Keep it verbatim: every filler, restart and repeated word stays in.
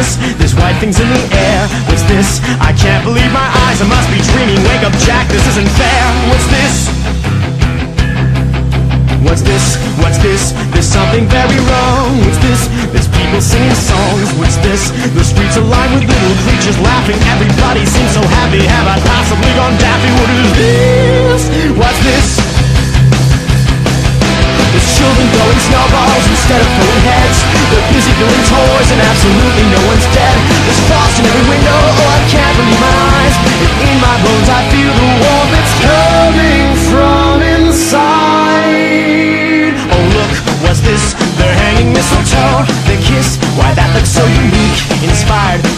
this? There's white things in the air. What's this? I can't believe my eyes, I must be dreaming. Wake up, Jack, this isn't fair. What's this? What's this? What's this? There's something very wrong. What's this? There's people singing songs. What's this? The streets are lined with little creatures laughing. Everybody seems so happy. Have I possibly gone daffy? What is this? What's this? There's children throwing snowballs instead of throwing heads. They're busy building toys and absolutely no one's dead. There's frost in every window. Oh, I can't believe my eyes. And in my bones I feel the warmth that's coming from inside. Oh look, what's this? They're hanging mistletoe. They kiss, why that looks so unique. Inspired